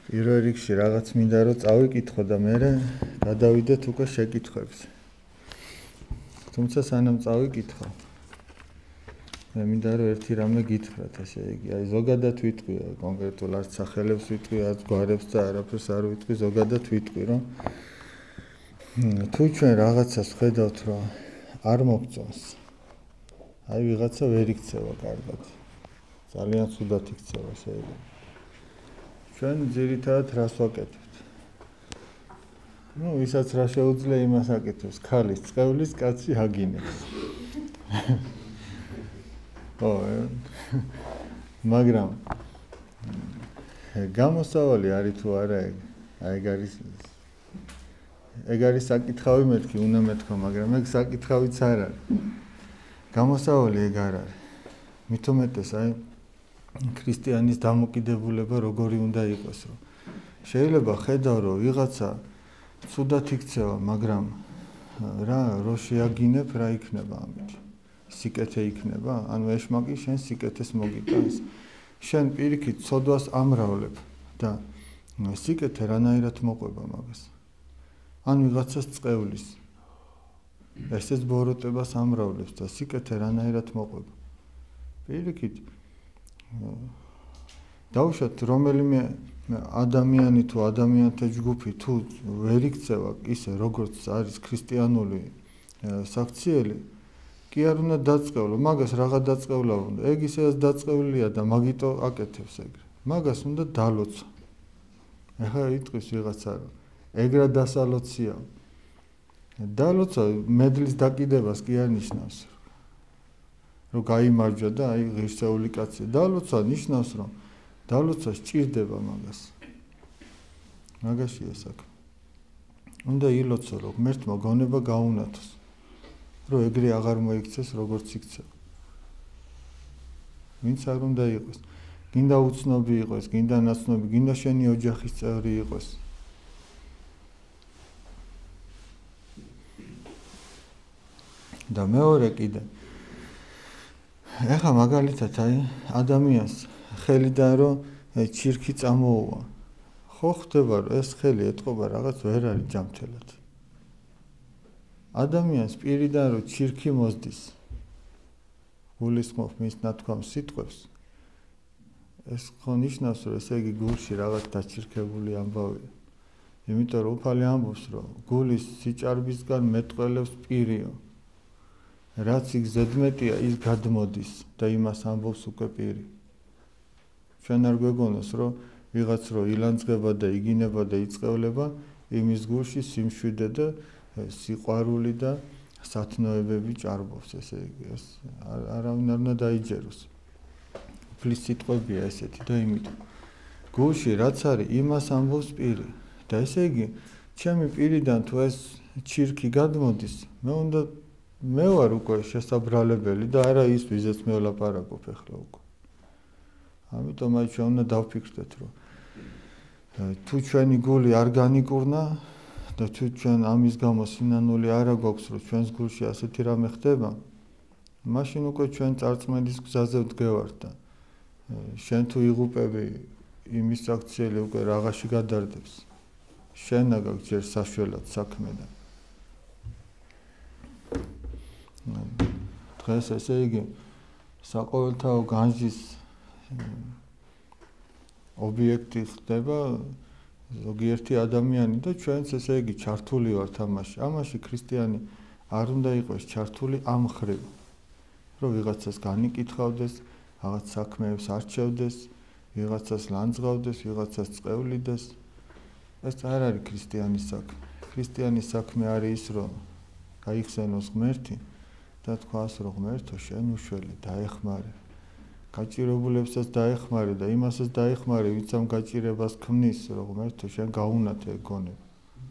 პირველ რიგში რაღაც მინდა რომ წავიკითხო და მე გადავიდეთ უკვე შეკითხვებზე. თუმცა სანამ წავიკითხო მე მინდა რომ ერთი რამე გითხრათ, ესე იგი, აი ზოგადად ვიტყვი, კონკრეტულ არც სახელებს ვიტყვი, არც გვარებს და არაფერს არ ვიტყვი, ზოგადად ვიტყვი, რომ თუ ჩვენ რაღაცას ხედავთ, რომ არ მოგწონს, აი ვიღაცა ვერ იქცევა კარგად. ძალიან ცუდად იქცევა, ესე იგი. ჩვენ ძირითადად რას ვაკეთებთ? ვისაც რა შეუძლია იმას აკეთებს, ქალის წყევლის კაცი აგინებს. მაგრამ გამოსავალი არის თუ არა ეგ არის საკითხავი მეთქი, უნდა მეთქვა, მაგრამ ეგ საკითხავიც არ არის. გამოსავალი ეგ არ არის. მით უმეტეს აი ქრისტიანის დამოკიდებულება როგორი უნდა იყოს, რომ შეიძლება ხედავ, რომ ვიღაცა ცუდად იქცევა, მაგრამ რო შეაგინებ, რა იქნება ამით? სიკეთე იქნება? ანუ ეშმაკი შენ სიკეთეს მოგიტანს. შენ პირიქით ცოდვას ამრავლებ და სიკეთე რანაირად მოყვება მაგას? ან ვიღაცას წყევლის. ესეც ბოროტებას ამრავლებს და სიკეთე რანაირად მოყვება. პირიქით დავუშვათ რომელიმე ადამიანი თუ ადამიანთა ჯგუფი თუ ვერ იქცევა ისე როგორც არის ქრისტიანული საქციელი, კი არ უნდა დაწყევლო, მაგას რაღაც დაწყევლა უნდა. ეგ ისედაც დაწყევლია და მაგიტო აკეთებს ეგრე. მაგას უნდა დალოცო. ეხლა იტყვის ვიღაცა რომ ეგრა დასალოცია. დალოცო მედლის დაკიდებას კი არ ნიშნავს. რომ გაიმარჯვა და აი ღირსეული კაცი. დალოცვა ნიშნავს რომ დალოცვა სჭირდება მაგას. მაგაშია საქმე. უნდა ილოცო რომ ღმერთმა გონება გაუნათოს. რომ ეგრე აღარ მოიქცეს როგორც იქცევა. ვინც არ უნდა იყოს. გინდა უცნობი იყოს, გინდა ნაცნობი, გინდა შენი ოჯახის წევრი იყოს. და მეორე კიდე ეხა მაგალითად აი ადამიანს ხელიდან რომ ჩირქი წამოუვა. ხო ხდება რომ ეს ხელი ეთყობა რაღაც ვერ არის ჯამთელად. ადამიანს პირიდან რომ ჩირქი მოსდის. გულისხმობ მის ნათქვამ სიტყვებს. ეს ხო ნიშნავს რომ ესე იგი გულში რაღაც დაჩირქებული ამბავია. იმიტომ რომ უფალი ამბობს რომ გულის სიჭარბისგან მეტყველებს პირიო. რაც იქ ზედმეტია ის გადმოდის და იმას ამბობს უკვე პირი. ჩვენ არ გვეგონოს რომ ვიღაც რო ილანძღება და იგინება და იწყევლება იმის გულში სიმშვიდე და სიყვარული და სათნოებები ჭარბობს, ესე იგი ეს არავინ არ უნდა დაიჯეროს. უფლის სიტყვებია ესეთი და იმიტომ გულში რაც არის იმას ამბობს პირი და ესე იგი ჩემი პირიდან თუ ეს ჩირქი გადმოდის მე ვარ უკვე შესაბრალებელი და არა ის ვიზეც მე ვლაპარაკობ ახლა უკვე. ამიტომ აი ჩვენ უნდა დავფიქრდეთ რომ თუ ჩვენი გული არ განიკურნა და თუ ჩვენ ამის გამო სინანული არა გვაქვს რომ ჩვენს გულში ასეთი რამე ხდება, მაშინ უკვე ჩვენ წარწმენის გზაზე ვდგევართ და შენ თუ იღუპები იმის აქციელი უკვე რაღაცში გადარდებს. შენ აგაკ ჯერ საშველად საქმე და დღეს ესე იგი საყოველთაო განჯის ობიექტი ხდება ზოგიერთი ადამიანი და ჩვენც ესე იგი ჩართული ვართ ამაში. ამაში ქრისტიანი არ უნდა იყოს ჩართული ამ ხრივ, რომ ვიღაცას განიკითხავდეს, რაღაც საქმეებს არჩევდეს, ვიღაცას ლანძღავდეს, ვიღაცას წყევლიდეს. ეს არ არის ქრისტიანის საქმე. ქრისტიანის საქმე არის ის, რომ გაიხსენოს ღმერთი და თქვას რომ ღმერთო შენ უშველი დაეხმარე. გაჭირებულებსაც დაეხმარე და იმასაც დაეხმარე, ვინც ამ გაჭირებას ქმნის, რომ ღმერთო შენ გაუნათე გონება.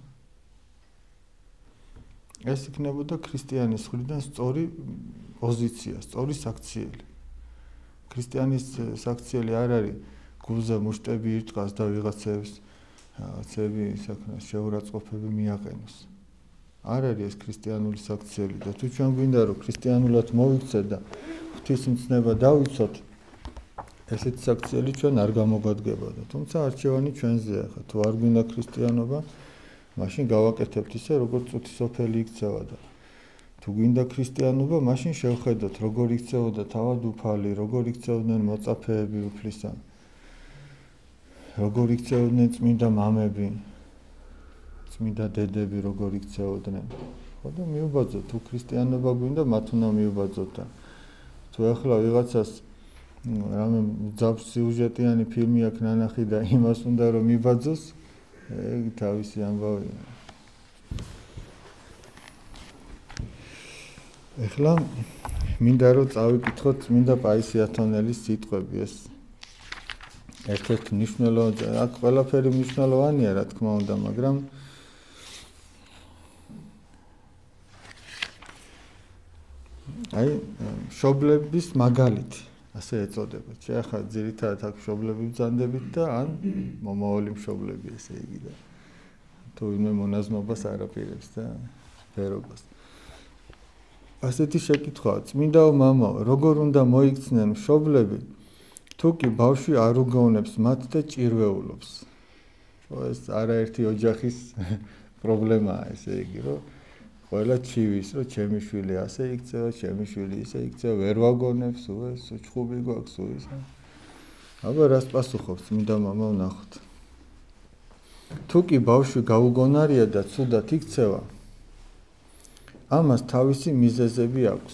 ეს იქნებოდა ქრისტიანის მხრიდან სწორი პოზიცია, სწორი საქციელი. ქრისტიანის საქციელი არ არის გულზე მუშტები ირტყას და ვიღაცებს რაღაცები შეურაცხყოფები მიაყენოს. არ არის ეს ქრისტიანული საქციელი და თუ ჩვენ გვინდა რომ ქრისტიანულად მოვიქცეთ და ღვთისმცნება დავიცოთ, ესეთი საქციელი ჩვენ არ გამოგვადგებოდა. თუმცა არჩევანი ჩვენზეა ხა. თუ არ გვინდა ქრისტიანობა, მაშინ გავაკეთებთ ისე, როგორც წუთი სოფელი იქცევა და თუ გვინდა ქრისტიანობა, მაშინ შევხედოთ, როგორ იქცეოდა თავად უფალი, როგორ იქცეოდნენ მოწაფეები უფლისან. როგორ იქცეოდნენ წმინდა მამები, წმინდა დედები, როგორ იქცეოდნენ. ხო და მიუბაძოთ, თუ ქრისტიანობა გვინდა, მათ უნდა მიუბაძოთ და თუ ახლა ვიღაცას რამე ძაბს სიუჟეტიანი ფილმი აქვს ნანახი და იმას უნდა რომ მიბაძოს, ეგ თავისი ამბავია. ახლა მინდა რომ წავიკითხოთ წმინდა პაისიათონელის სიტყვები ეს ერთ-ერთი მნიშვნელოვანი აქ ყველაფერი მნიშვნელოვანია რა თქმა უნდა, მაგრამ აი მშობლების მაგალითი ასე ეწოდება. შეახლა ძირითადად აქ მშობლები ბრძანდებით და ან მომავალი მშობლები ესე იგი და თუ ვინმე მონაზნობას არაპირებს და ფერობას. ასეთი შეკითხვაა, წმინდაო მამაო, როგორ უნდა მოიქცნენ მშობლები, თუ კი ბავშვი არ უგონებს მათ და ჭირვეულობს. ეს არაერთი ოჯახის პრობლემაა, ესე იგი, რომ ყველა ჩივის, რომ ჩემი შვილი ასე იქცევა, ჩემი შვილი ისე იქცევა, ვერ ვაგონებს, ეს ჩხუბი გვაქვს, ისა. აბა რას პასუხობს წმინდა მამა ვნახოთ. თუ კი ბავშვი გაუგონარია და ცუდად იქცევა, ამას თავისი მიზეზები აქვს.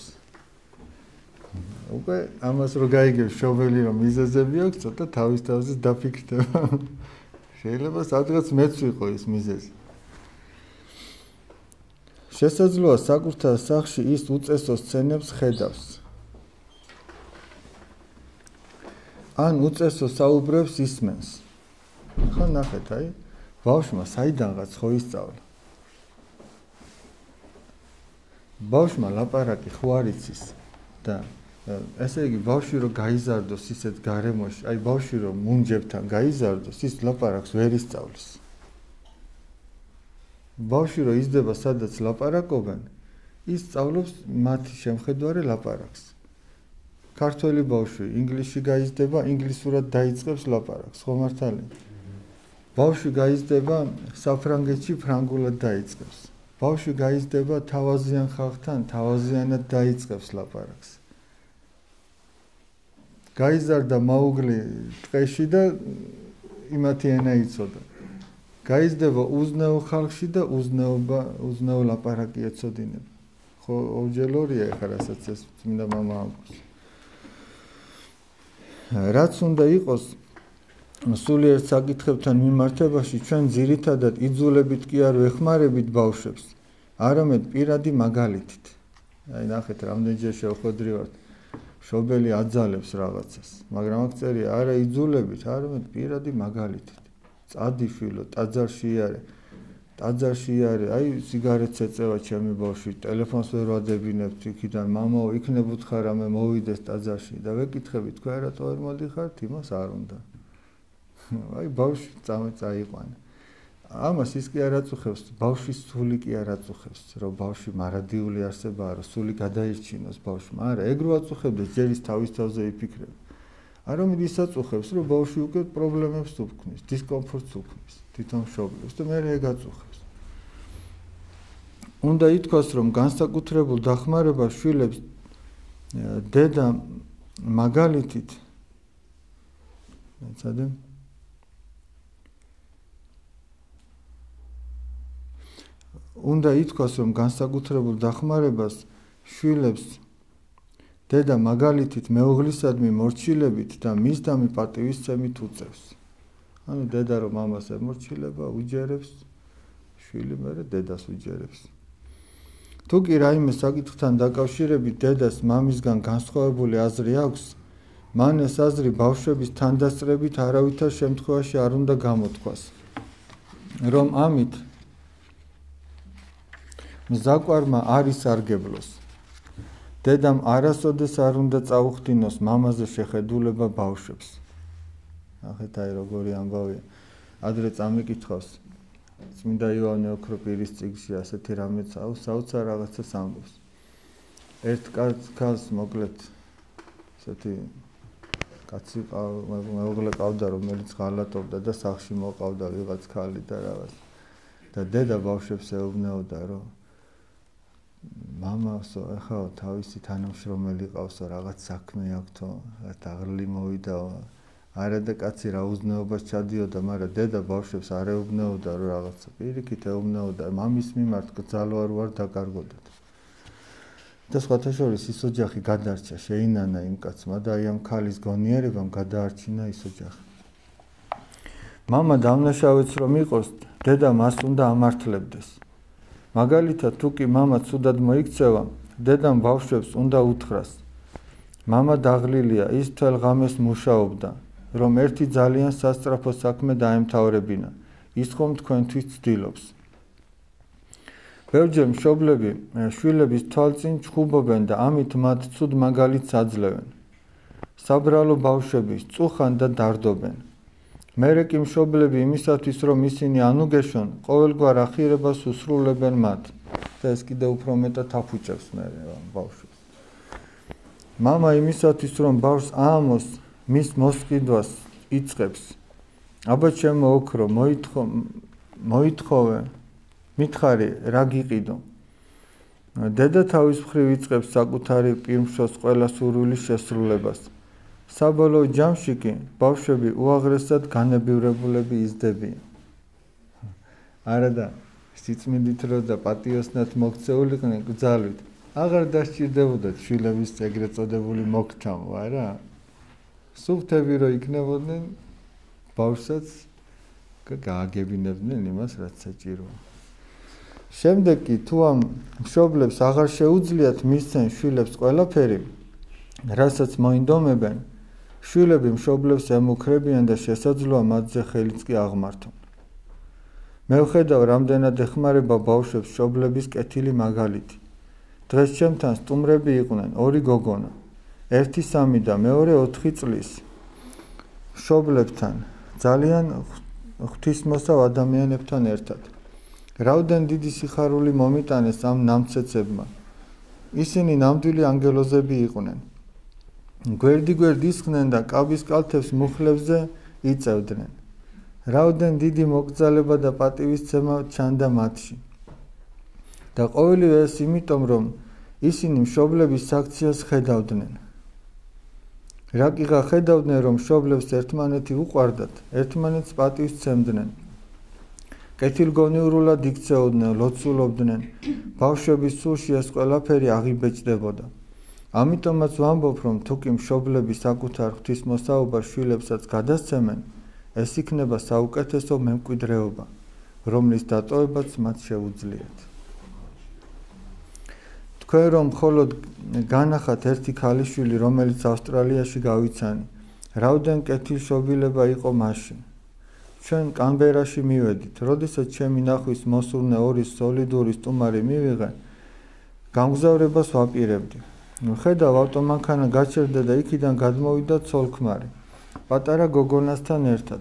უკვე ამას რო გაიგებს მშობელი რომ მიზეზები აქვს, ცოტა თავის დაფიქრდება. შეიძლება სადღაც მეც ვიყო ის მიზეზი. შესაძლოა საკუთარ სახლში ის უწესო სცენებს ხედავს. ან უწესო საუბრებს ისმენს. ხო ნახეთ, აი, ბავშვმა საიდანღაც ხო ისწავლა. ბავშვმა ლაპარაკი ხო არ იცის და ესე იგი ბავშვი რო გაიზარდოს ისეთ გარემოში, აი ბავშვი რო მუნჯებთან გაიზარდოს, ის ლაპარაკს ვერ ისწავლის. ბავშვი რო იზრდება სადაც ლაპარაკობენ, ის სწავლობს მათი შემხედვარე ლაპარაკს. ქართველი ბავშვი ინგლისში გაიზრდება, ინგლისურად დაიწყებს ლაპარაკს, ხო მართალია? ბავშვი გაიზრდება საფრანგეთში, ფრანგულად დაიწყებს. ბავშვი გაიზრდება თავაზიან ხალხთან, თავაზიანად დაიწყებს ლაპარაკს. გაიზარდა მაუგლი ტყეში და იმათი ენა იცოდა. გაიზრდება უზნეო ხალხში და უზნეო ლაპარაკი ეცოდინება. ხო, ორჯერ-ორია ეხლა რასაც ეს წმინდა მამა ამბობს. რაც უნდა იყოს სულიერ საკითხებთან მიმართებაში, ჩვენ ძირითადად იძულებით კი არ ვეხმარებით ბავშვებს, არამედ პირადი მაგალითით. აი ნახეთ, რამდენჯერ შევხვედრივართ, მშობელი აძალებს რაღაცას, მაგრამ აქ წერია არა იძულებით, არამედ პირადი მაგალითით. წადი შვილო, ტაძარში იარე. ტაძარში იარე, აი სიგარეტს ეწევა ჩემი ბავშვი, ტელეფონს ვერ ვადებინებთ იქიდან, მამაო, იქნებოდ ხარ რამე მოვიდეს ტაძარში და ვეკითხებით, თქვენ რატო ვერ მოდიხართ, იმას არ უნდა. აი ბავშვი წაიყვანა. ამას ის კი არ აწუხებს, ბავშვის სული კი არ აწუხებს, რომ ბავშვი მარადიული არსებაა, რომ სული გადაირჩინოს ბავშვმა. არა, ეგ რო აწუხებდეს, ჯერ ის თავის თავზე იფიქრება. არამედ ის აწუხებს, რომ ბავშვი უკვე პრობლემებს უქმნის, დისკომფორტს უქმნის, თვითონ მშობლებს და მერე ეგ აწუხებს. უნდა ითქვას, რომ განსაკუთრებულ დახმარებას შვილებს დედა მაგალითით ეცადე უნდა ითქვას, რომ განსაკუთრებულ დახმარებას შვილებს დედა მაგალითით მეუღლისადმი მორჩილებით და მისდამი პატივისცემით უწევს. ანუ დედა რომ მამას ემორჩილება, უჯერებს, შვილი მერე დედას უჯერებს. თუ კი რაიმე საკითხთან დაკავშირებით დედას მამისგან განსხვავებული აზრი აქვს, მან ეს აზრი ბავშვების თანდასწრებით არავითარ შემთხვევაში არ უნდა გამოთქვას, რომ ამით მზაკვარმა არ ისარგებლოს. დედამ არასოდეს არ უნდა წაუხდინოს მამაზე შეხედულება ბავშვებს. ნახეთ აი როგორი ამბავია. ადრე წამიკითხავს წმინდა იოანე ოქროპირის წიგნში ასეთი რამეც საოცარ რაღაცას ამბობს. ერთ კაცს მოკლედ ესეთი კაცი მეუღლე ყავდა, რომელიც ღალატობდა და სახლში მოყავდა ვიღაც ქალი და რაღაც. და დედა ბავშვებს ეუბნეოდა, რომ მამასო, ახლა თავისი თანამშრომელი ყავსო, რაღაც საქმე აქვს, დაღლილი მოვიდაო. არა და კაცი რა უზნეობას ჩადიოდა, მაგრამ დედა ბავშვებს არ ეუბნეოდა, რომ რაღაცა პირიქით ეუბნეოდა, მამის მიმართ ძალო არ ვარ დაკარგოდეთ. და სხვათა შორის ის ოჯახი გადარჩა, შეინანა იმ კაცმა და აი ამ ქალის გონიერებამ გადაარჩინა ის ოჯახი. მამა დამნაშავეც რომ იყოს, დედა მას უნდა ამართლებდეს. მაგალითად, თუ კი მამა ცუდად მოიქცევა, დედამ ბავშვებს უნდა უთხრას. მამა დაღლილია, ის მთელ ღამეს მუშაობდა, რომ ერთი ძალიან სასწრაფო საქმე დაემთავრებინა. ის ხომ თქვენთვის ცდილობს. ბევრჯერ მშობლები შვილების თვალწინ ჩხუბობენ და ამით მათ ცუდ მაგალითს აძლევენ. საბრალო ბავშვები წუხან და დარდობენ. მერე კი მშობლები იმისათვის, რომ ისინი ანუგეშონ, ყოველგვარ ახირებას უსრულებენ მათ. და ეს კიდევ უფრო მეტად აფუჭებს მერე ბავშვებს. მამა იმისათვის, რომ ბავშვს აამოს, მის მოსყიდვას იწყებს. აბა ჩემო ოქრო, მოითხოვე, მითხარი, რა გიყიდო. დედა თავის მხრივ იწყებს საკუთარი პირმშოს ყველა სურვილის შესრულებას. საბოლოო ჯამში კი ბავშვები უაღრესად განებივრებულები იზრდებიან. არა და სიწმინდით რო და პატიოსნად მოქცეულიყვნენ გძალვით, აღარ დასჭირდებოდათ შვილების ეგრეთ წოდებული მოგჩამო, არა? სუფთები რო იქნებოდნენ, ბავშვსაც გააგებინებდნენ იმას, რაც საჭიროა. შემდეგ კი თუ ამ მშობლებს აღარ შეუძლიათ მისცენ შვილებს ყველაფერი, რასაც მოინდომებენ, შვილები მშობლებს ემუქრებიან და შესაძლოა მათზე ხელიც კი აღმართონ. მე ვხედავ, რამდენად ეხმარება ბავშვებს მშობლების კეთილი მაგალითი. დღეს ჩემთან სტუმრები იყვნენ 2 გოგონა, 1 3 და მეორე 4 წლის მშობლებთან, ძალიან ღვთისმოსავ ადამიანებთან ერთად. რაოდენ დიდი სიხარული მომიტანეს ამ ნამცეცებმა. ისინი ნამდვილი ანგელოზები იყვნენ. გვერდიგვერდ ისხდნენ და კაბის კალთებს მუხლებზე იწევდნენ. რაოდენ დიდი მოკრძალება და პატივისცემა ჩანდა მათში. და ყოველივე ეს იმიტომ, რომ ისინი მშობლების საქციელს ხედავდნენ. რა კიღა ხედავდნენ, რომ მშობლებს ერთმანეთი უყვარდათ, ერთმანეთს პატივისცემდნენ. კეთილგონიურულად იქცეოდნენ, ლოცულობდნენ. ბავშვების სულში ეს ყველაფერი აღიბეჭდებოდა. ამიტომაც ვამბობ, რომ თუ კი მშობლები საკუთარ ღვთისმოსაობას შვილებსაც გადასცემენ, ეს იქნება საუკეთესო მემკვიდრეობა, რომლის დატოვებაც მათ შეუძლიათ. თქვენ რომ მხოლოდ განახათ ერთი ქალიშვილი, რომელიც ავსტრალიაში გავიცანი, რაოდენ კეთილშობილება იყო მაშინ. ჩვენ კანბერაში მივედით, როდესაც ჩემი ნახვის მოსურნე 2 სოლიდური სტუმარი მივიღე, გამგზავრებას ვაპირებდი. ხედავ, ავტომანქანა გაჩერდა და იქიდან გადმოვიდა ცოლ-ქმარი, პატარა გოგონასთან ერთად.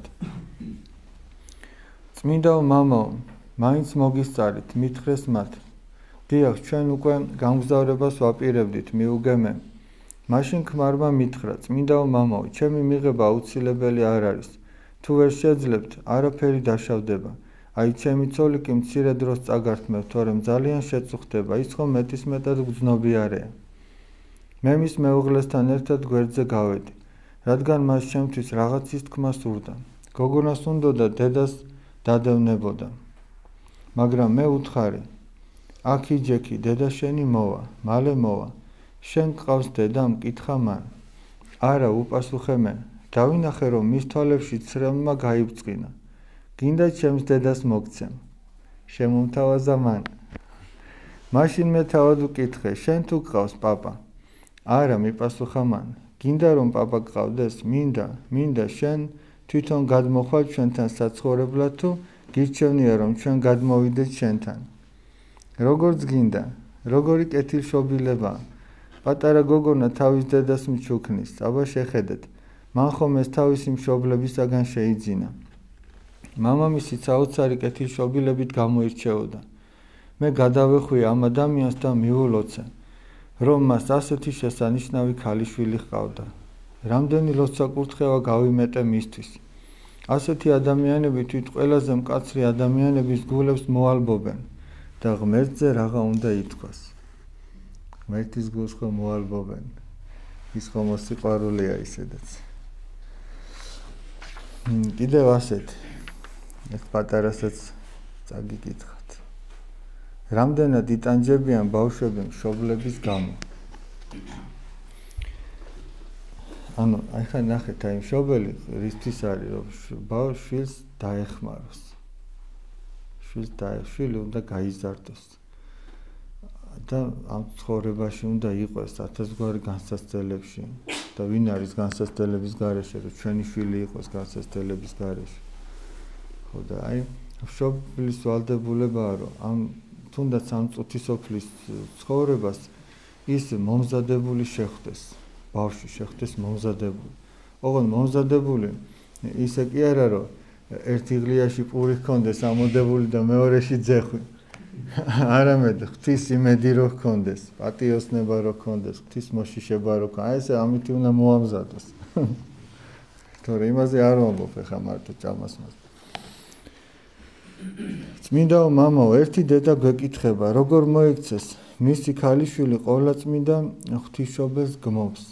წმინდაო მამაო, მაინც მოგისწარით, მითხრეს მათ. დიახ, ჩვენ უკვე გამგზავრებას ვაპირებდით, მიუგემე. მაშინ ქმარმა მითხრა, წმინდაო მამაო, ჩემი მიღება აუცილებელი არ არის. თუ ვერ შეძლებთ, არაფერი დაშავდება. აი ჩემი ცოლი კი მცირე დროს წაგართმევ, თორემ ძალიან შეწუხდება, ის ხომ მეტისმეტად გრძნობიარეა. მე მის მეუღლესთან ერთად გვერდზე გავედი, რადგან მას ჩემთვის რაღაცის თქმა სურდა. გოგონას უნდოდა დედას დადევნებოდა. მაგრამ მე უთხარი, აქ იჯექი, დედა შენი მოვა, მალე მოვა. შენ გყავს დედა, მკითხა მან. არა, უპასუხე მე. დავინახე, რომ მის თვალებში ცრემლმა გაიბწყინა. გინდა ჩემს დედას მოგცემ. შემომთავაზა მან. მაშინ მე თავად ვკითხე, შენ თუ გყავს პაპა? არა, მიპასუხა მან. გინდა რომ პაპა გყავდეს? მინდა შენ თვითონ გადმოხვალ ჩვენთან საცხოვრებლად თუ გირჩევნია რომ ჩვენ გადმოვიდეთ შენთან. როგორც გინდა, როგორი კეთილშობილება. პატარა გოგონა თავის დედას მჩუქნის, აბა შეხედეთ. მან ხომ ეს თავისი მშობლებისაგან შეიძინა. მამამისი საოცარი კეთილშობილებით გამოირჩეოდა. მე გადავეხვია ამ ადამიანს და მივულოცე, რომ მას ასეთი შესანიშნავი ქალიშვილი ჰყავდა. რამდენი ლოცვა-კურთხევა გავიმეტე მისთვის. ასეთი ადამიანები თვით ყველაზე მკაცრი ადამიანების გულებს მოალბობენ და ღმერთზე რაღა უნდა ითქვას. ღმერთის გულს ხო მოალბობენ. ის ხო მოსიყვარულია ისედაც. კიდევ ასეთი ეს პატარასაც წაგიკითხოთ. რამდენად იტანჯებიან ბავშვები მშობლების გამო. ანუ ახლა ნახეთ აი მშობელი რისთვის არის რომ ბავშვს დაეხმაროს. შვილი უნდა გაიზარდოს. და ამ ცხოვრებაში უნდა იყოს ათასგვარი განსაცდელებში და ვინ არის განსაცდელების გარეშე რომ ჩვენი შვილი იყოს განსაცდელების გარეშე. ხო და აი მშობლის ვალდებულებაა რომ ამ თუნდაც ამ წუთისოფლის ცხოვრებას ის მომზადებული შეხვდეს. ბავშვი შეხვდეს მომზადებული. ოღონდ მომზადებული ისე კი არა რომ ერთი ღლიაში პური ჰქონდეს ამოდებული და მეორეში ძეხვი. არამედ ღვთის იმედი რო ჰქონდეს, პატიოსნება რო ჰქონდეს, ღვთის მოშიშება რო ჰქონდეს. აი ესე ამით უნდა მოამზადოს. თორე იმაზე არ ვამბობ ახლა მარტო ჭამას მას. წმინდაო მამაო, ერთი დედა გვეკითხება, როგორ მოიქცეს მისი ქალიშვილი ყოვლადწმინდა ღვთისმშობელს გმობს.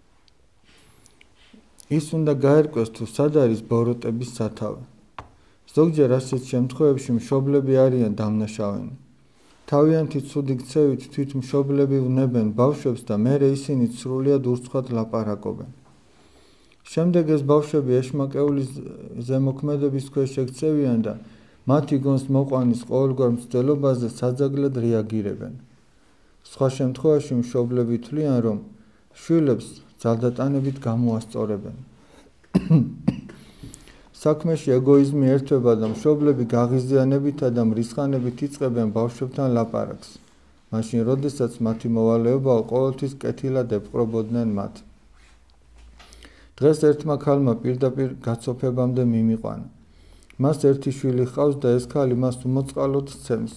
ის უნდა გაერკვეს თუ სად არის ბოროტების სათავე. ზოგჯერ ასეთ შემთხვევებში მშობლები არიან დამნაშავენი. თავიანთი ცუდი ქცევით თვით მშობლები ვნებენ ბავშვებს და მერე ისინი სრულიად ურცხვად ლაპარაკობენ. შემდეგ ეს ბავშვები ეშმაკეულის ზემოქმედების ქვეშ ექცევიან და მათი გონს მოყვანის ყოველგვარ მცდელობაზე საძაგლად რეაგირებენ. სხვა შემთხვევაში მშობლები თვლიან, რომ შვილებს ძალდატანებით გამოასწორებენ. საქმეში ეგოიზმი ერთვება და მშობლები გაღიზიანებითა და მრისხანებით იწყებენ ბავშვებთან ლაპარაკს. მაშინ, როდესაც მათი მოვალეობაა ყოველთვის კეთილად ეპყრობოდნენ მათ. დღეს ერთმა ქალმა პირდაპირ გაცოფებამდე მიმიყვანა. მას ერთი შვილი ჰყავს და ეს ქალი მას უმოწყალოდ სცემს.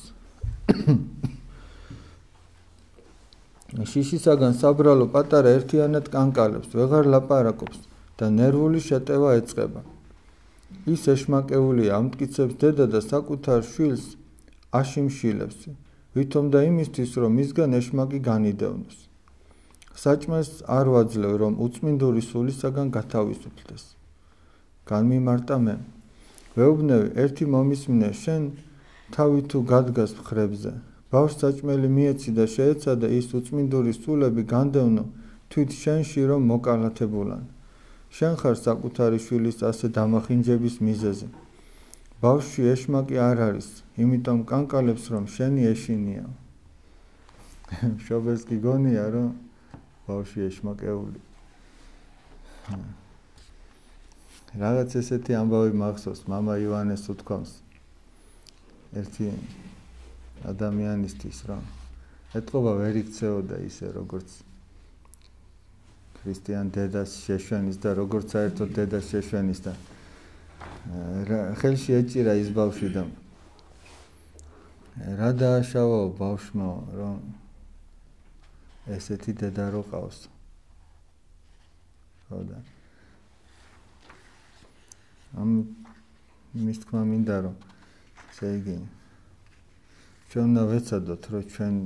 შიშისაგან საბრალო პატარა ერთიანად კანკალებს, ვეღარ ლაპარაკობს და ნერვული შეტევა ეწყება. ის ეშმაკეულია, ამტკიცებს დედა და საკუთარ შვილს აშიმშილებს, ვითომ და იმისთვის, რომ მისგან ეშმაკი განიდევნოს. საჭმელს არ ვაძლევ, რომ უწმინდური სულისაგან გათავისუფლდეს. განმიმარტა მე. ვეუბნები, ერთი მომისმინე, შენ თავი თუ გადგას მხრებზე. ბავშვს საჭმელი მიეცი და შეეცადა ის უწმინდური სულები განდევნო თვით შენში რომ მოკალათებულან. შენ ხარ საკუთარი შვილის ასე დამახინჯების მიზეზი. ბავშვი ეშმაკი არ არის, იმიტომ კანკალებს რომ შენი ეშინია. მშობელს კი გონია რომ ბავშვი ეშმაკეული. რაღაც ესეთი ამბავი მახსოვს, მამა ივანეს უთქვამს ერთი ადამიანისთვის რომ ეთყობა ვერ იქცეოდა ისე როგორც ქრისტიან დედას შეშვენის და როგორც საერთოდ დედას შეშვენის და ხელში ეჭირა ის ბავშვი და რა დააშავაო ბავშვმა რომ ესეთი დედა რო ყავს. ხო და ამ მის თქმა მინდა რომ ესე იგი ჩვენ უნდა ვეცადოთ რომ ჩვენ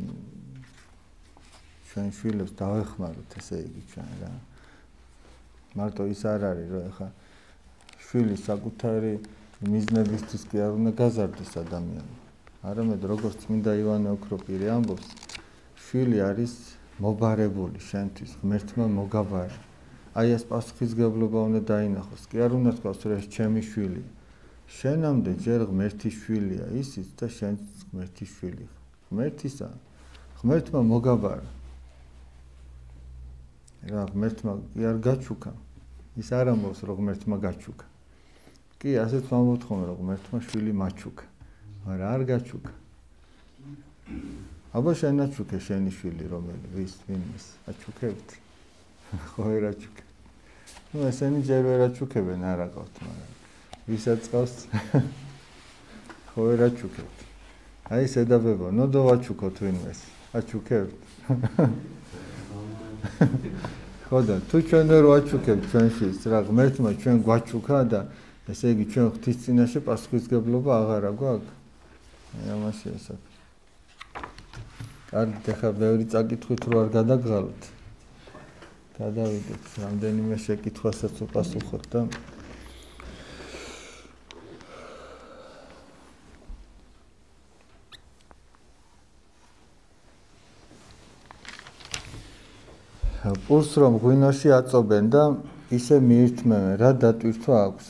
შვილებს დავეხმაროთ ესე იგი ჩვენ რა. მარტო ის არ არის რომ ეხა შვილი საკუთარი მიზნებისთვის კი არ უნდა გაზარდეს ადამიანი. არამედ როგორც წმინდა ივანე ოქროპირი ამბობს, შვილი არის მობარებული შენთვის, ღმერთმა მოგაბარა. აი ეს პასუხისმგებლობა უნდა დაინახოს. კი არ უნდა თქვას რომ ეს ჩემი შვილია. შენამდე ჯერ ღმერთის შვილია ისიც და შენც ღმერთის შვილი. ღმერთისა, ღმერთმა მოგაბარა. რა ღმერთმა კი არ გაჩუქა. ის არ ამბობს რომ ღმერთმა გაჩუქა. კი, ასეც ვამბობთ ხოლმე რომ ღმერთმა შვილი მაჩუქა. მაგრამ არ გაჩუქა. აბა შენაჩუქე შენი შვილი რომელი ვინმეს აჩუქებთ? ხო ვერ აჩუქებ. ნუ ესენი ჯერ ვერ აჩუქებენ არა ყავთ, მაგრამ ვისაც ყავს ხო ვერ აჩუქებთ. აი შედაბება, ნოდო ვაჩუქოთ ვინმეს. აჩუქებთ? ხო და თუ ჩვენ ვერ ვაჩუქებთ ჩვენში რა ღმერთმა ჩვენ გვაჩუქა და ესე იგი ჩვენ ღვთის წინაშე პასუხისგებლობა აღარა გვაქვს. ამაში ესაა. კარგი, ახლა ბევრი წაკითხვით რო არ გადაგღალოთ. გადავიდეთ, რამდენიმე შეკითხვასაც უპასუხოთ და პურს რომ ღვინოში აწობენ და ისე მიირთმევენ, რა დატვირთვა აქვს?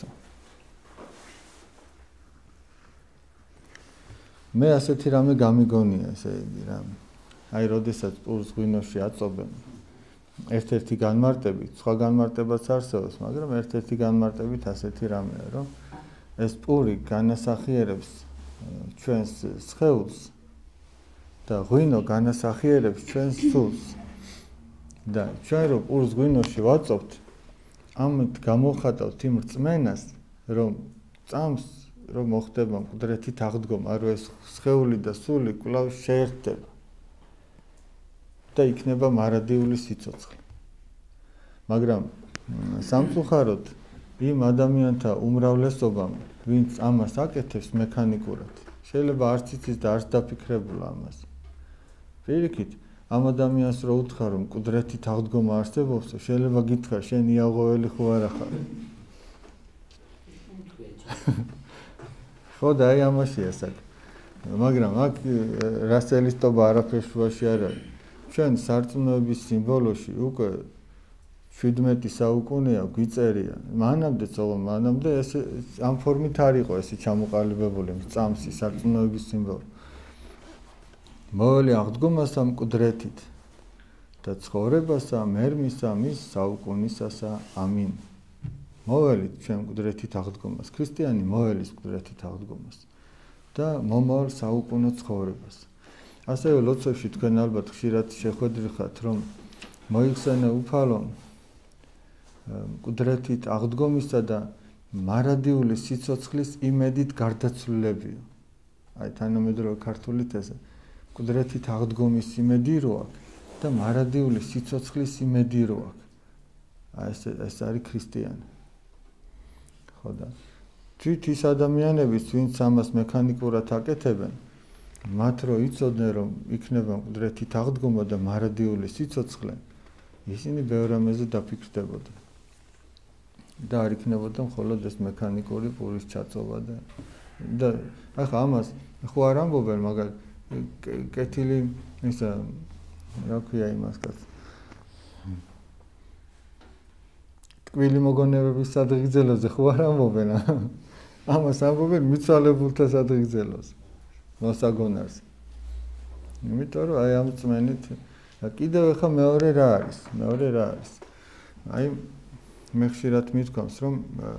მე ასეთი რამე გამიგონია, ესე იგი რა. აი, როდესაც პურს ღვინოში აწობენ, ერთ-ერთი განმარტებით, სხვა განმარტებაც არსებობს, მაგრამ ერთ-ერთი განმარტებით ასეთი რამეა, რომ ეს პური განასახიერებს ჩვენს სხეულს და ღვინო განასახიერებს ჩვენს სულს. და ჩვენ რო პურს ღვინოში ვაწობთ, ამით გამოხატავთ იმ რწმენას, რომ წამს რომ მოხდება მკვდრეთით აღდგომა, რომ ეს სხეული და სული კვლავ შეერთდება და იქნება მარადიული სიცოცხლე. მაგრამ სამწუხაროდ იმ ადამიანთა უმრავლესობამ, ვინც ამას აკეთებს მექანიკურად, შეიძლება არც იცის და არც დაფიქრებულა ამას. პირიქით, ამ ადამიანს რო უთხრა, რომ მკვდრეთით აღდგომა არსებობს, შეიძლება გითხრა, შენ იაღოველი ხო არა ხარ? ხო და აი ამაშია საკ. მაგრამ აქ რასელისტობა არაფერ შუაში არ არის. ჩვენ სარწმუნოების სიმბოლოში უკვე 17 საუკუნეა გვიწერია. მანამდე ეს ამ ფორმით არ იყო ესე ჩამოყალიბებული წამსი სარწმუნოების სიმბოლო. მოელი აღდგომასა მკვდრეთით და ცხოვრებასა მერმისა მის საუკუნისასა ამინ. მოველით ჩვენ მკვდრეთით აღდგომას, ქრისტიანი მოელის მკვდრეთით აღდგომას და მომავალ საუკუნო ცხოვრებას. ასევე ლოცვებში თქვენ ალბათ ხშირად შეხვედრიხართ, რომ მოიხსენე უფალო მკვდრეთით აღდგომისა და მარადიული სიცოცხლის იმედით გარდაცვლილებიო. აი თანამედროვე ქართულით ესე მკვდრეთით აღდგომის იმედი რო აქვს და მარადიული სიცოცხლის იმედი რო აქვს. აი ეს არის ქრისტიანი. ხო და თვით ის ადამიანებიც, ვინც ამას მექანიკურად აკეთებენ, მათ რო იცოდნენ, რომ იქნება მკვდრეთით აღდგომა და მარადიული სიცოცხლე, ისინი ბევრ რამეზე დაფიქრდებოდნენ. და არ იქნებოდა მხოლოდ ეს მექანიკური პურის ჩაწობა და ახლა ამას ხო არ ამბობენ, მაგრამ კეთილი ისა რა ქვია იმას კაც ტკბილი მოგონებების სადღეგრძელოზე ხო არ ამბობენ? ამას ამბობენ მიცვალებულთა სადღეგრძელოზე, მოსაგონარს. იმიტომ რომ აი ამ წმენით კიდევ ახლა მეორე რა არის? აი მე ხშირად მithქვამს, რომ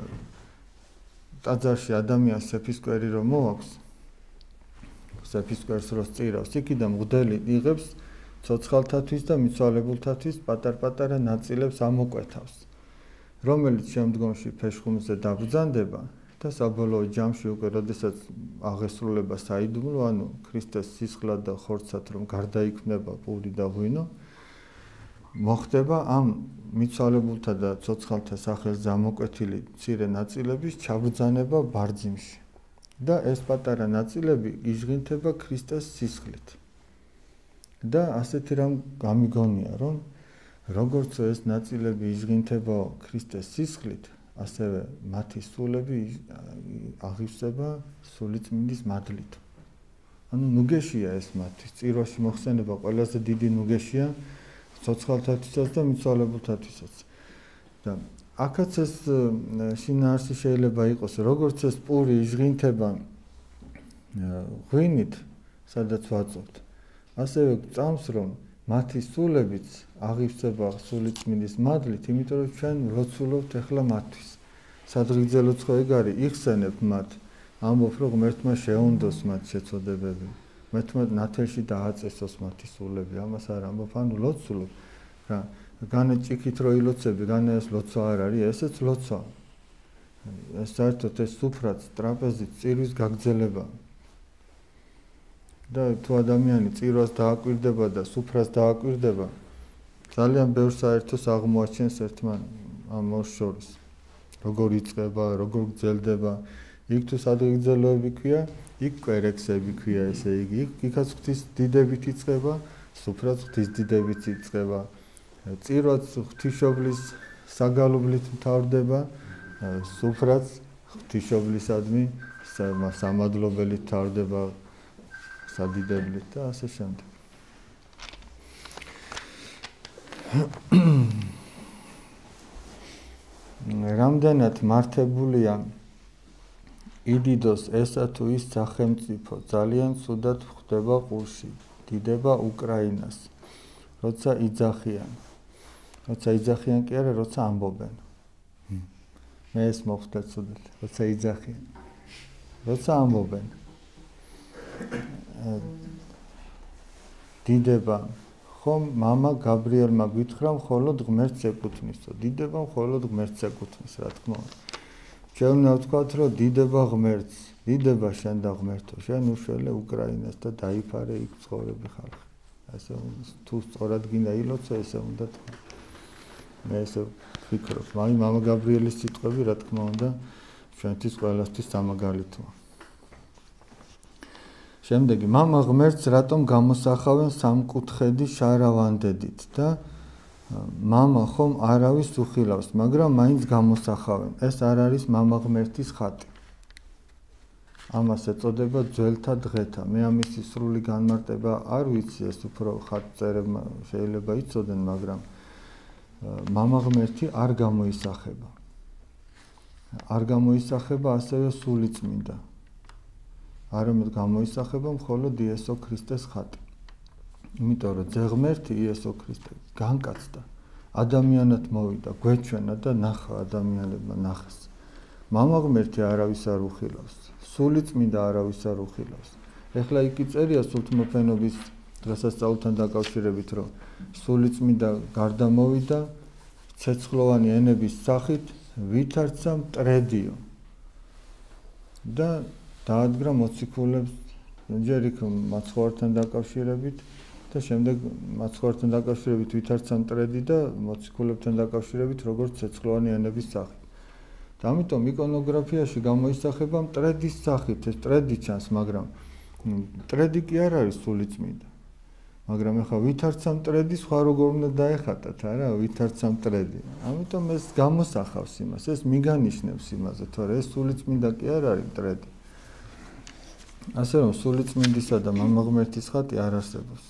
ტაძარში ადამიანს სეფისკვერი რომ მოაქვს, სეფისკვერს რო სწირავს, იქიდან მღვდელი იღებს ცოცხალთათვის და მიცვალებულთათვის პატარ-პატარა ნაწილებს ამოკვეთავს, რომელიც შემდგომში ფეშხუმზე დაბრძანდება და საბოლოო ჯამში უკვე როდესაც აღესრულება საიდუმლო, ანუ ქრისტეს სისხლად და ხორცად რომ გარდაიქმნება პური და ღვინო, მოხდება ამ მიცვალებულთა და ცოცხალთა სახელს ამოკვეთილი მცირე ნაწილების ჩაბრძანება ბარძიმში. და ეს პატარა ნაწილები იჟღინთება ქრისტეს სისხლით. და ასეთი რამ გამიგონია, რომ როგორც ეს ნაწილები იჟღინთება ქრისტეს სისხლით, ასევე მათი სულები აღივსება სულიწმინდის მადლით. ანუ ნუგეშია ეს მათი წირვაში მოხსენება ყველაზე დიდი ნუგეშია ცოცხალთათვისაც და მიცვალებულთათვისაც. და აქაც ეს შინაარსი შეიძლება იყოს, როგორც ეს პური იჟღინთება ღვინით, სადაც ვაწობთ, ასევე წამს, რომ მათი სულებიც აღივსება სულიწმინდის მადლით, იმიტომ რომ ჩვენ ვლოცულობთ ახლა მათთვის. სადღეგრძელოც ხო ეგ არის, იხსენებთ მათ, ამბობ, რომ ღმერთმა შეუნდოს მათ შეწოდებები, ღმერთმა ნათელში დააწესოს მათი სულები, ამას არ ამბობ, ანუ ლოცულობ რა. განა ჭიქით რო ილოცები, განა ეს ლოცვა არ არის, ესეც ლოცვა. ეს საერთოდ ეს სუფრაც, ტრაპეზით, წირვის გაგრძელება. და თუ ადამიანი წირვას დააკვირდება და სუფრას დააკვირდება, ძალიან ბევრ საერთოს აღმოაჩენს ერთმან ამ ორ შორის. როგორ იწყება, როგორ გრძელდება. იქ თუ სადღეგრძელოები ქვია, იქ კვერექსები ქვია, ესე იგი, იქაც ღვთის დიდებით იწყება, სუფრაც ღვთის დიდებით იწყება. წირვაც ღვთისმშობლის საგალობლით მთავრდება, სუფრაც ღვთისმშობლისადმი სამადლობელით მთავრდება სადიდებლით და ასე შემდეგ. რამდენად მართებულია იდიდოს ესა თუ ის სახელმწიფო ძალიან ცუდად ხვდება ყურში, დიდება უკრაინას, როცა იძახიან. როცა იძახიან კი არა, როცა ამბობენ. მე ეს მოხდა ცუდად, როცა იძახიან. როცა ამბობენ. დიდება ხომ მამა გაბრიელმა გითხრა მხოლოდ ღმერთს ეკუთვნისო. დიდება მხოლოდ ღმერთს ეკუთვნის, რა თქმა უნდა. ჩვენ უნდა ვთქვათ, რომ დიდება ღმერთს, დიდება შენ და ღმერთო, შენ უშველე უკრაინას და დაიფარე იქ ცხოვრები ხალხი. ასე თუ სწორად გინდა ილოცო, ესე უნდა თქვა. მე ესე ვფიქრობ, მამა გაბრიელის სიტყვები, რა თქმა უნდა, ჩვენთვის ყველასთვის სამაგალითოა. შემდეგი, მამა ღმერთს რატომ გამოსახავენ სამკუთხედი შარავანდედით და მამა ხომ არავის უხილავს, მაგრამ მაინც გამოსახავენ. ეს არ არის მამა ღმერთის ხატი. ამას ეწოდება ძველთა დღეთა. მე ამისი სრული განმარტება არ ვიცი, ეს უფრო ხატწერებმა შეიძლება იცოდნენ, მაგრამ მამა ღმერთი არ გამოისახება. არ გამოისახება ასევე სულიწმინდა. არამედ გამოისახება მხოლოდ იესო ქრისტეს ხატი. იმიტომ რომ ძეღმერთი იესო ქრისტე განკაცდა, ადამიანად მოვიდა, გვეჩვენა და ნახა ადამიანებმა ნახეს. მამა ღმერთი არავის არ უხილავს, სულიწმინდა არავის არ უხილავს. ეხლა იქ წერია სულთმოფენობის დღესასწაულთან დაკავშირებით, რომ სულიწმინდა გარდა მოვიდა ცეცხლოვანი ენების სახით ვითარცა მტრედიო და დაადგრა მოციქულებს ჯერ იქ მაცხოვართან დაკავშირებით და შემდეგ მაცხოვართან დაკავშირებით ვითარცა მტრედი და მოციქულებთან დაკავშირებით როგორც ცეცხლოვანი ენების სახით. და ამიტომ იკონოგრაფიაში გამოისახება მტრედის სახით, ეს მტრედი ჩანს, მაგრამ მტრედი კი არ არის სულიწმინდა. მაგრამ ეხლა ვითარცა მტრედი სხვა როგორ უნდა დაეხატათ, არა, ვითარცა მტრედი. ამიტომ ეს გამოსახავს იმას, ეს მიგანიშნებს იმაზე, თორე ეს სულიწმინდა კი არ არის მტრედი. ასე რომ სულიწმინდისა და მამა ღმერთის ხატი არ არსებობს.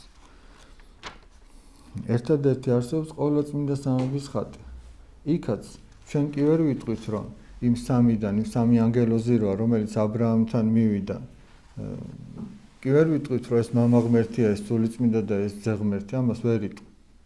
ერთადერთი არსებობს ყოვლადწმინდა სამების ხატი. იქაც ჩვენ კი ვერ ვიტყვით, რომ იმ სამიდან, იმ სამი ანგელოზიროა, რომელიც აბრაამთან მივიდა. კი ვერ ვიტყვით, რომ ეს მამა ღმერთია, ეს სულიწმინდა და ეს ძეღმერთი, ამას ვერ ვიტყვით.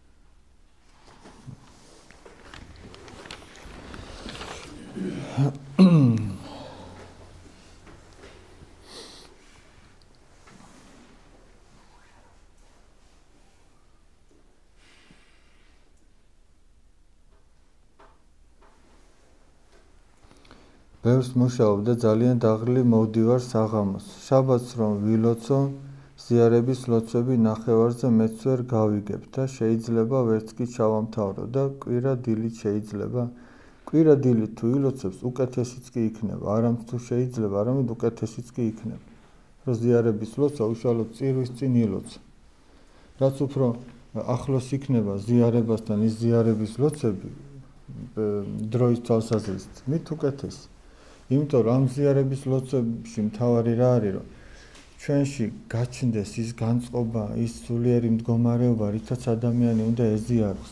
ბევრს მუშაობ და ძალიან დაღლილი მოვდივარ საღამოს. შაბათს რომ ვილოცო, ზიარების ლოცვები ნახევარზე მეც ვერ გავიგებ და შეიძლება ვერც კი ჩავამთავრო და კვირა დილით შეიძლება. კვირა დილით თუ ილოცებს, უკეთესიც კი იქნება. არამც თუ შეიძლება, არამედ უკეთესიც კი იქნება. რომ ზიარების ლოცვა უშუალოდ წირვის წინ ილოცო. რაც უფრო ახლოს იქნება ზიარებასთან ის ზიარების ლოცვები დროის თვალსაზრისით, მით უკეთესი. იმიტომ რომ ამ ზიარების ლოცვებში მთავარი რა არის, რომ ჩვენში გაჩნდეს ის განწყობა, ის სულიერი მდგომარეობა, რითაც ადამიანი უნდა ეზიაროს.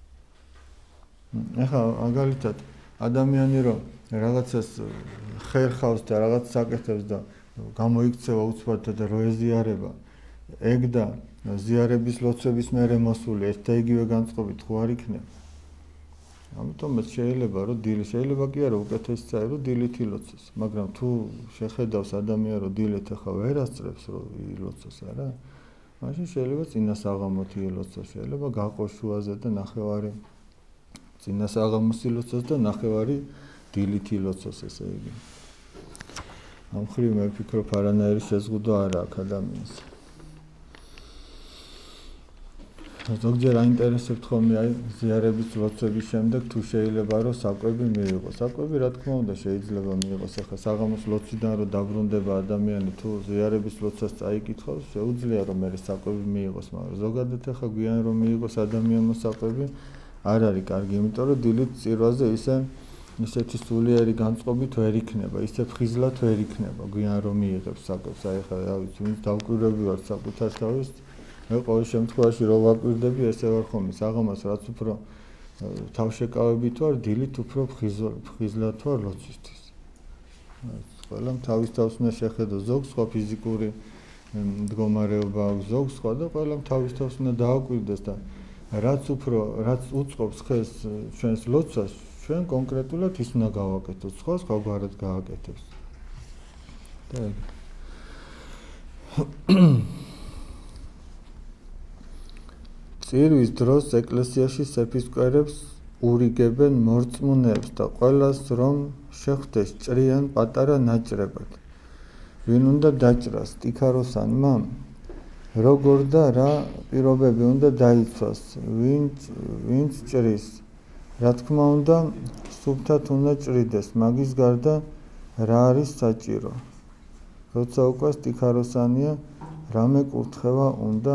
ეხლა მაგალითად ადამიანი რომ რაღაცას ხერხავს და რაღაც საკეთებს და გამოიქცევა უცბად და რო ეზიარება, ეგ და ზიარების ლოცვების მერე მოსული ერთ და იგივე განწყობით ხო არ იქნება. ამიტომ შეიძლება რომ შეიძლება კი არა უკეთესიც არის რომ დილით ილოცოს, მაგრამ თუ შეხედავს ადამიანს რომ დილით ახლა ვერ ასწრებს რომ ილოცოს, არა? მაშინ შეიძლება წინასაღამოთ ილოცოს, შეიძლება გაყოს შუაზე და ნახევარი წინასაღამოს ილოცოს და ნახევარი დილით ილოცოს, ესე იგი. ამ ხრივ მე ვფიქრობ არანაირი შეზღუდვა არ აქვს ადამიანს. ზოგჯერ აინტერესებთ ხოლმე აი ზიარების ლოცვების შემდეგ თუ შეიძლება რომ საკვები მიიღოს. საკვები რა თქმა უნდა შეიძლება მიიღოს. ახლა საღამოს ლოცვიდან რომ დაბრუნდება ადამიანი თუ ზიარების ლოცვას წაიკითხავს, შეუძლია რომ მე საკვები მიიღოს, მაგრამ ზოგადად ახლა გვიან რომ მიიღოს ადამიანმა საკვები არ არის კარგი, იმიტომ რომ დილით წირვაზე ისეთი სულიერი განწყობით ვერ იქნება, ისე ფხიზლად ვერ იქნება, გვიან რომ მიიღებს საკვებს. აი ახლა რა ვიცი, ვინც დავკვირვები ვარ საკუთარ თავის მე ყოველ შემთხვევაში რო ვაკვირდები, ესე ვარ ხოლმე საღამოს რაც უფრო თავშეკავებით ვარ, დილით უფრო ფხიზლად ვარ ლოცვისთვის. ყველამ თავის თავს უნდა შეხედო, ზოგს სხვა ფიზიკური მდგომარეობა აქვს, ზოგს სხვა და ყველამ თავის თავს უნდა დააკვირდეს და რაც უწყობს ხეს ჩვენს ლოცვას, ჩვენ კონკრეტულად ის უნდა გავაკეთოთ, სხვა სხვაგვარად გააკეთებს. და წირვის დროს ეკლესიაში სეფისკვერებს ურიგებენ მორწმუნეებს და ყველას რომ შეხვდეს ჭრიან პატარა ნაჭრებად. ვინ უნდა დაჭრას ტიქაროსანმა? როგორ და რა პირობები უნდა დაიცვას? ვინც ჭრის? რა თქმა უნდა, სუფთად უნდა ჭრიდეს, მაგის გარდა რა არის საჭირო? როცა უკვე ტიქაროსანია, რამე კურთხევა უნდა?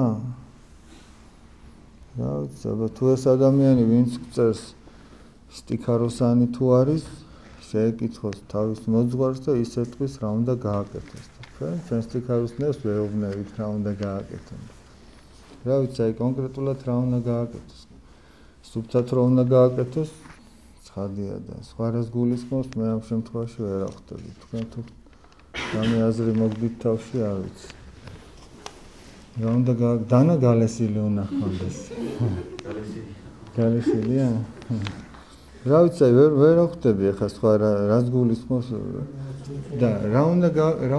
რა ვიცი, თუ ეს ადამიანი ვინც წერს სტიქაროსანი თუ არის, შეეკითხოს თავის მოძღვარს და ის ეთქვის რა უნდა გააკეთოს. ჩვენ სტიქაროსნებს ვეუბნებით რა უნდა გააკეთონ. რა ვიცი, აი კონკრეტულად რა უნდა გააკეთოს. სუფთად რა უნდა გააკეთოს, ცხადია და სხვა რას გულისხმობს, მე ამ შემთხვევაში ვერ ახვდები. თქვენ თუ რამე აზრი მოგდით თავში, არ ვიცი. რა უნდა დანა გალესილი უნდა ხონდეს. გალესილია? რა ვიცი, ვერ ახვდები ახლა სხვა რას გულისხმობს და რა უნდა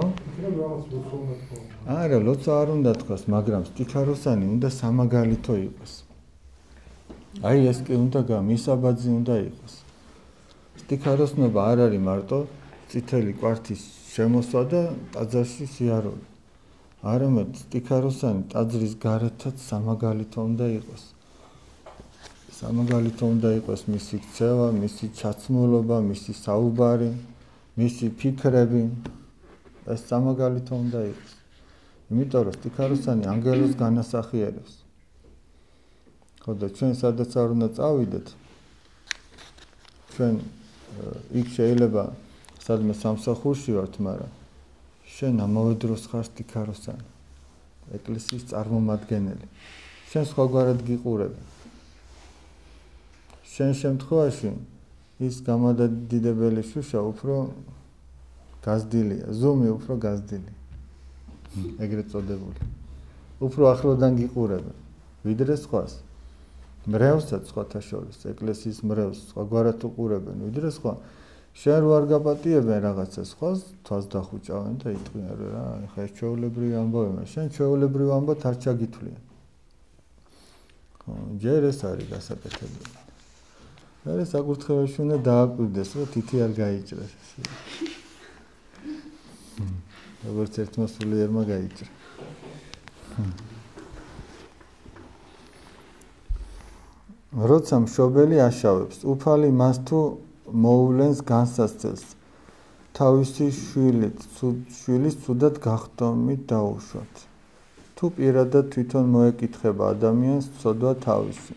არა, ლოცვა არ უნდა თქვას, მაგრამ სტიქაროსანი უნდა სამაგალითო იყოს. აი ეს კი უნდა მისაბაძი უნდა იყოს. სტიქაროსნობა არ არის მარტო წითელი კვართის შემოსვა და ტაძარში სიარული. არამედ სტიქაროსანი ტაძრის გარეთაც სამაგალითო უნდა იყოს. სამაგალითო უნდა იყოს მისი ქცევა, მისი ჩაცმულობა, მისი საუბარი, მისი ფიქრები. ეს სამაგალითო უნდა იყოს. იმიტომ რომ სტიქაროსანი ანგელოზს განასახიერებს. ხო და ჩვენ სადაც არ უნდა წავიდეთ, ჩვენ იქ შეიძლება სადმე სამსახურში ვართ, მაგრამ შენ ამავე დროს ხარ სტიქაროსანი, ეკლესიის წარმომადგენელი. შენ სხვაგვარად გიყურები. შენ შემთხვევაში ის გამადიდებელი შუშა უფრო გაზდილია, ზომი უფრო გაზდილი. ეგრეთ წოდებული. უფრო ახლოდან გიყურები, ვიდრე სხვას. მრევსაც სხვათა შორის, ეკლესიის მრევს სხვაგვარად უყურებენ, ვიდრე სხვა. შენ რო არ გაპატიებენ რაღაცა სხვას, თვას დახუჭავენ და იტყვიან რომ რა, ხა ეს ჩვეულებრივი ამბავია, შენ ჩვეულებრივ ამბავთ არ ჩაგითვლიან. ხო, ჯერ ეს არის გასაკეთებელი. მე საკურთხეველში უნდა დააკვირდეს, რომ თითი არ გაიჭრას. როგორც ერთმა სულიერმა გაიჭრა. როცა მშობელი აშავებს, უფალი მას თუ მოუვლენს განსასწელს, თავისი შვილის ცუდად გახდომით დაუშვათ. თუ პირადად თვითონ მოეკითხება ადამიანს ცოდვა თავისი.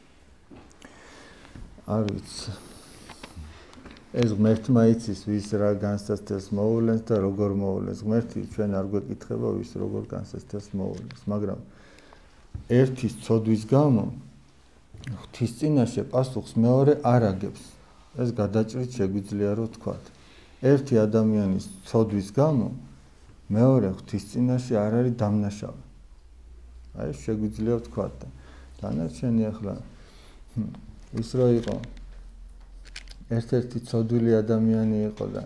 არ ვიცი. ეს ღმერთმა იცის, ვის რა განსასწელს მოუვლენს და როგორ მოუვლენს. ღმერთი ჩვენ არ გვეკითხება, ვის როგორ განსასწელს მოუვლენს, მაგრამ ერთის ცოდვის გამო ღვთის წინაშე პასუხს მეორე არ აგებს. ეს გადაჭრით შეგვიძლია რომ ვთქვათ. ერთი ადამიანის ცოდვის გამო მეორე ღვთის წინაშე არ არის დამნაშავე. აი შეგვიძლია ვთქვათ და დანარჩენი ახლა ის რო იყო ერთ-ერთი ცოდვილი ადამიანი იყო და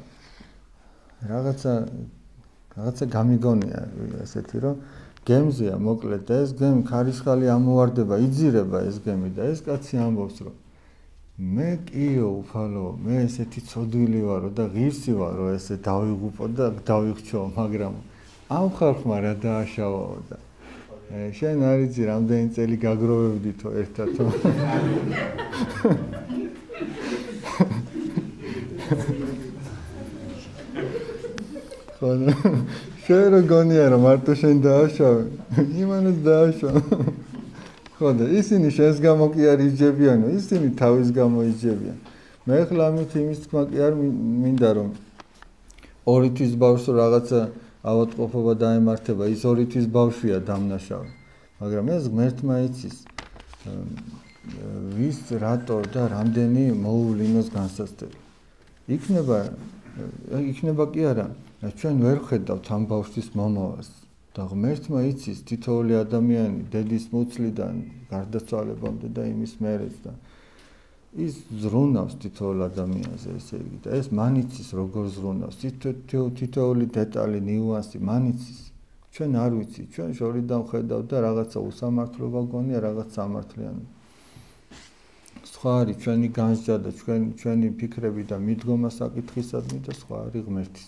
რაღაცა გამიგონია ესეთი რომ გემზეა მოკლედ და ეს გემი ქარიშხალი ამოვარდება, იძირება ეს გემი და ეს კაცი ამბობს რომ მე კიო უფალო, მე ესეთი ცოდვილი ვარო და ღირსი ვარო, ესე დავიღუპო და დავიხჩო, მაგრამ ამ ხალხმა რა დააშავაო და შენ არ იცი რამდენი წელი გაგროვებდითო ერთად. შენ რო გონია რომ მარტო შენ დააშავე, იმანაც დააშავე. ხოდა ისინი შენს გამო კი არ იჯებიანო, ისინი თავის გამო იჯებიან. მე ხლა ამით იმის თქმა კი არ მინდა რომ ორი თვის ბავშვს რაღაცა ავადმყოფობა დაემართება, ის ორი თვის ბავშვია დამნაშავე. მაგრამ ეს ღმერთმა იცის ვის რატო და რამდენი მოუვლინოს განსაცდელი. იქნება კი არა, ჩვენ ვერ ხედავთ ამ ბავშვის მომავალს და ღმერთმა იცის თითოეული ადამიანი დედის მუცლიდან გარდაცვალებამდე და იმის მერეც და ის ზრუნავს თითოეულ ადამიანზე, ესე იგი და ეს მან იცის როგორ ზრუნავს, თითოეული დეტალი, ნიუანსი მან იცის. ჩვენ არ ვიცით, ჩვენ შორიდან ვხედავთ და რაღაცა უსამართლობა გონია, რაღაც სამართლიანი. სხვა არის ჩვენი განსჯა და ჩვენი ფიქრები და მიდგომა საკითხისადმი და სხვა არის ღმერთის.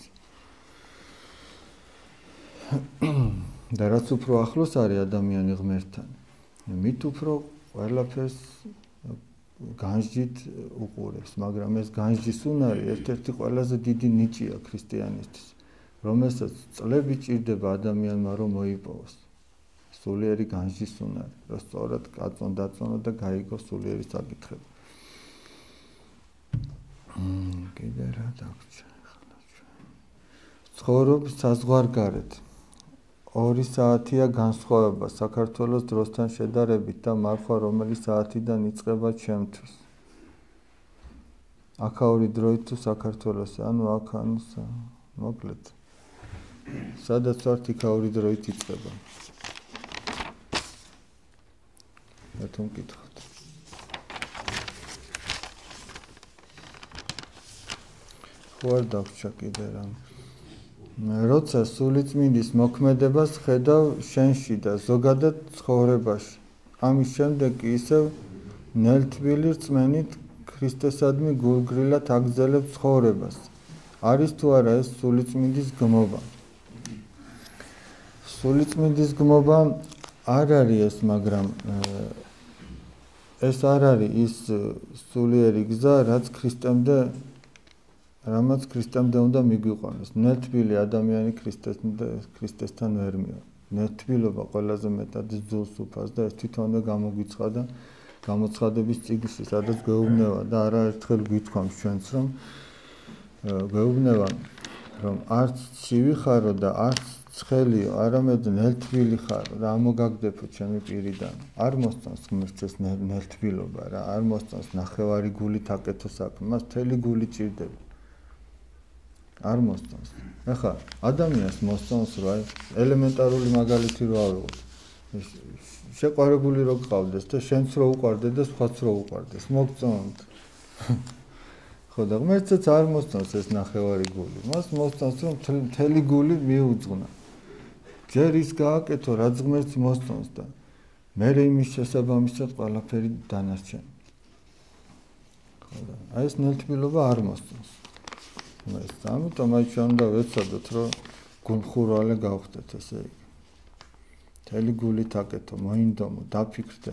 და რაც უფრო ახლოს არის ადამიანი ღმერთთან, მით უფრო ყველაფერს განსჯით უყურებს, მაგრამ ეს განსჯის უნარი ერთ-ერთი ყველაზე დიდი ნიჭია ქრისტიანისთვის, რომელსაც წლები ჭირდება ადამიანმა რომ მოიპოვოს. სულიერი განსჯის უნარი, რომ სწორად გაწონდაწონო და გაიგო სულიერი საკითხები. კიდე რა დაგვრჩა ახლა ჩვენ. ცხოვრობ საზღვარგარეთ. 2 საათია განსხვავება საქართველოს დროსთან შედარებით და მარხვა რომელი საათიდან იწყება ჩემთვის. აქაური დროით თუ საქართველოსი, ანუ აქ ანუ მოკლედ. სადაც ვართ იქაური დროით იწყება. რატომ გითხოთ? ხო არ დაგვრჩა კიდე რამ. როცა სულიწმინდის მოქმედებას ხედავ შენში და ზოგადად ცხოვრებაში. ამის შემდეგ კი ისევ ნელთბილი რწმენით ქრისტესადმი გულგრილად აგრძელებ ცხოვრებას. არის თუ არა ეს სულიწმინდის გმობა? სულიწმინდის გმობა არ არის ეს, მაგრამ ეს არ არის ის სულიერი გზა, რამაც ქრისტემდე უნდა მიგვიყვანოს. ნელთბილი ადამიანი ქრისტესთან ვერ მივა. ნელთბილობა ყველაზე მეტად ძულს უფას და ეს თვითონვე გამოგვიცხადა გამოცხადების წიგნში, სადაც გვეუბნება და არაერთხელ გვითქვამს ჩვენც რომ გვეუბნება რომ არც ცივი ხარო და არც ცხელიო, არამედ ნელთბილი ხარო და ამოგაგდებო ჩემი პირიდან. არ მოსწონს ღმერთს ეს ნელთბილობა რა, არ მოსწონს ნახევარი გულით აკეთო საქმე, მას მთელი გული ჭირდება. არ მოსწონს. ეხლა ადამიანს მოსწონს რა, ელემენტარული მაგალითი რო ავიღოთ. შეყვარებული რო გყავდეს და შენც რო უყვარდე და სხვაც რო უყვარდეს, მოგწონთ. ხო და ღმერთსაც არ მოსწონს ეს ნახევარი გული. მას მოსწონს რომ მთელი გული მიუძღვნა. ჯერ ის გააკეთო, რაც ღმერთს მოსწონს და მერე იმის შესაბამისად ყველაფერი დანარჩენი. ხო და აი ეს ნელთბილობა არ მოსწონს. ამიტომ აი ჩვენ უნდა ვეცადოთ რომ გულმხურვალე გავხდეთ, ესე იგი. მთელი გულით აკეთო, მოინდომო, დაფიქრდე.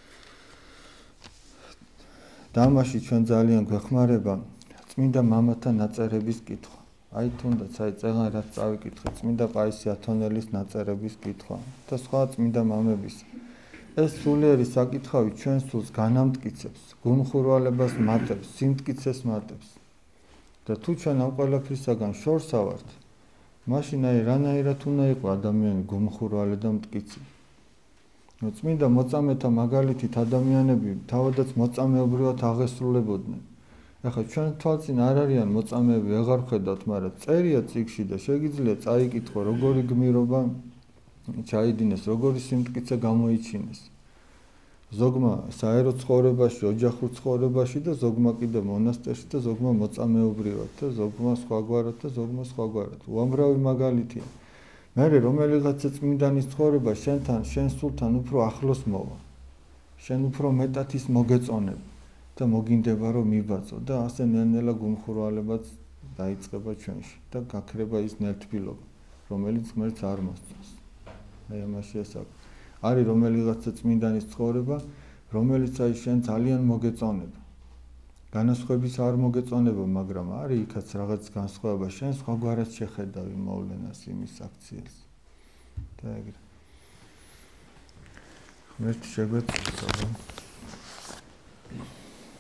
დამაში ჩვენ ძალიან გვეხმარება წმინდა მამათა ნაწერების კითხვა. აი თუნდაც აი წეღან რაც წავიკითხე წმინდა პაისი ათონელის ნაწერების კითხვა და სხვა წმინდა მამების. ეს სულიერი საკითხავი ჩვენ სულს განამტკიცებს, გულმხურვალებას მატებს, სიმტკიცეს მატებს. და თუ ჩვენ ამ ყველაფრისაგან შორს ავართ, მაშინ აი რანაირად უნდა იყო ადამიანი გულმხურვალე და მტკიცე. წმინდა მოწამეთა მაგალითით ადამიანები თავადაც მოწამეობრივად აღესრულებოდნენ. ეხლა ჩვენ თვალწინ არ არიან მოწამეები, ვეღარ ხედავთ, მაგრამ წერია წიგნში და შეგიძლია წაიკითხო, როგორი გმირობა ჩაიდინეს, როგორი სიმტკიცე გამოიჩინეს. ზოგმა საერო ცხოვრებაში, ოჯახურ ცხოვრებაში და ზოგმა კიდე მონასტერში და ზოგმა მოწამეობრივად და ზოგმა სხვაგვარად და ზოგმა სხვაგვარად. უამრავი მაგალითია. მერე რომელიღაცა წმინდანის ცხოვრება შენ სულთან უფრო ახლოს მოვა. შენ უფრო მეტად ის მოგეწონებ და მოგინდება რომ მიბაწო და ასე ნელ-ნელა გულმხურვალებაც დაიწყება ჩვენში და გაქრება ის ნელთბილობა, რომელიც ღმერთს არ მოსწონს. აი ამაშია საქმე. არის რომელიღაცა წმინდანის ცხოვრება, რომელიც აი შენ ძალიან მოგეწონება. განასხვების არ მოგეწონება, მაგრამ არის იქაც რაღაც განსხვავება, შენ სხვაგვარად შეხედავი მოვლენას იმის აქციას. და ეგრე. ღმერთი შეგვეწყვეტს.